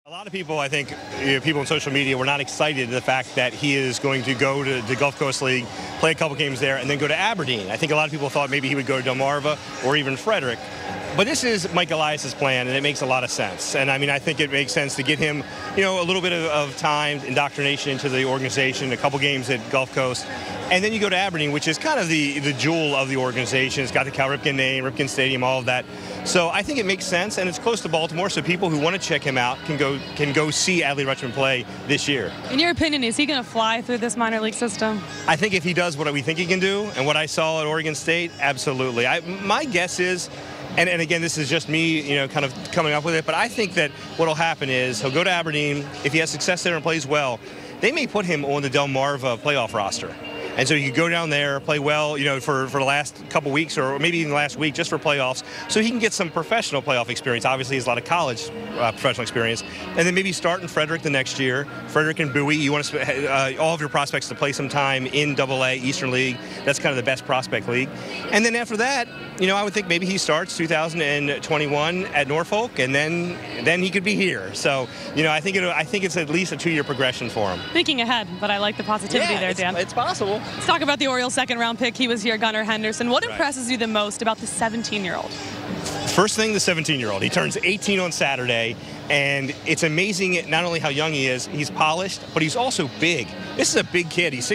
A lot of people, I think, people on social media were not excited at the fact that he is going to go to the Gulf Coast League, play a couple games there, and then go to Aberdeen. I think a lot of people thought maybe he would go to Delmarva or even Frederick. But this is Mike Elias's plan, and it makes a lot of sense. And I mean, I think it makes sense to get him, a little bit of time, indoctrination into the organization, a couple games at Gulf Coast. And then you go to Aberdeen, which is kind of the jewel of the organization. It's got the Cal Ripken name, Ripken Stadium, all of that. So I think it makes sense, and it's close to Baltimore, so people who want to check him out can go see Adley Rutschman play this year. In your opinion, is he going to fly through this minor league system? I think if he does what we think he can do, and what I saw at Oregon State, absolutely. My guess is, and again, this is just me, kind of coming up with it, but I think that what will happen is he'll go to Aberdeen. If he has success there and plays well, they may put him on the Delmarva playoff roster. And so you go down there, play well, for the last couple weeks or maybe even the last week just for playoffs, so he can get some professional playoff experience. Obviously, he has a lot of college professional experience. And then maybe start in Frederick the next year. Frederick and Bowie, you want to all of your prospects to play some time in AA, Eastern League. That's kind of the best prospect league. And then after that, I would think maybe he starts 2021 at Norfolk, and then he could be here. So, I think it's at least a 2-year progression for him. Thinking ahead, but I like the positivity there, Dan. It's possible. Let's talk about the Orioles' second-round pick. He was here, Gunnar Henderson. What impresses you the most about the 17-year-old? First thing, the 17-year-old. He turns 18 on Saturday, and it's amazing not only how young he is, he's polished, but he's also big. This is a big kid. He's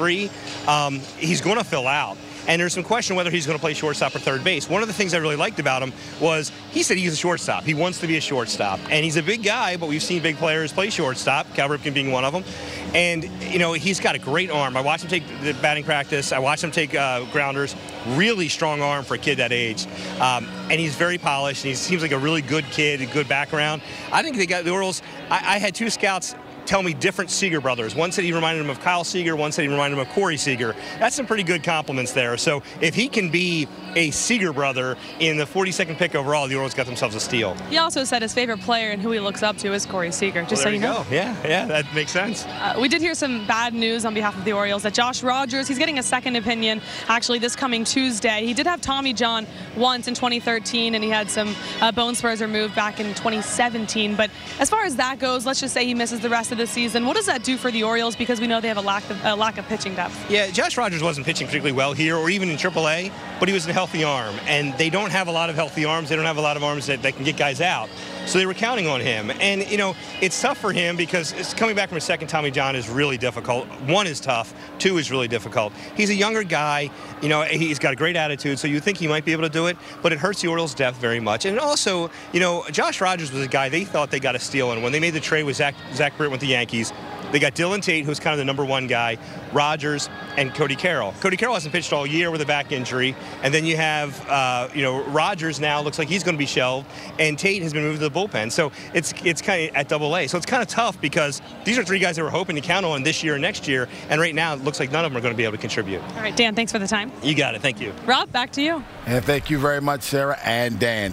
6'3". He's going to fill out. And there's some question whether he's going to play shortstop or third base. One of the things I really liked about him was he said he's a shortstop. He wants to be a shortstop. And he's a big guy, but we've seen big players play shortstop, Cal Ripken being one of them. And, he's got a great arm. I watched him take the batting practice. I watched him take grounders. Really strong arm for a kid that age. And he's very polished. And he seems like a really good kid, a good background. I think they got the Orioles. I had 2 scouts tell me different Seager brothers. One said he reminded him of Kyle Seager, one said he reminded him of Corey Seager. That's some pretty good compliments there. So if he can be a Seager brother in the 42nd pick overall, the Orioles got themselves a steal. He also said his favorite player and who he looks up to is Corey Seager, just so you know. Yeah, that makes sense. We did hear some bad news on behalf of the Orioles that Josh Rogers, he's getting a second opinion actually this coming Tuesday. He did have Tommy John once in 2013, and he had some bone spurs removed back in 2017. But as far as that goes, let's just say he misses the rest of the season. What does that do for the Orioles? Because we know they have a lack of pitching depth. Yeah, Josh Rogers wasn't pitching particularly well here or even in AAA, but he was a healthy arm. And they don't have a lot of healthy arms. They don't have a lot of arms that can get guys out. So they were counting on him. And, it's tough for him because coming back from a second Tommy John is really difficult. 1 is tough. 2 is really difficult. He's a younger guy. He's got a great attitude, so you think he might be able to do it, but it hurts the Orioles' depth very much. And also, Josh Rogers was a guy they thought they got a steal. And when they made the trade with Zach Britt with the Yankees, they got Dylan Tate, who's kind of the #1 guy, Rogers, and Cody Carroll. Cody Carroll hasn't pitched all year with a back injury. And then you have, Rogers now looks like he's going to be shelved, and Tate has been moved to the bullpen. So it's kind of at AA. So it's kind of tough because these are 3 guys that we're hoping to count on this year and next year. And right now, it looks like none of them are going to be able to contribute. All right, Dan, thanks for the time. You got it. Thank you. Rob, back to you. And thank you very much, Sarah and Dan.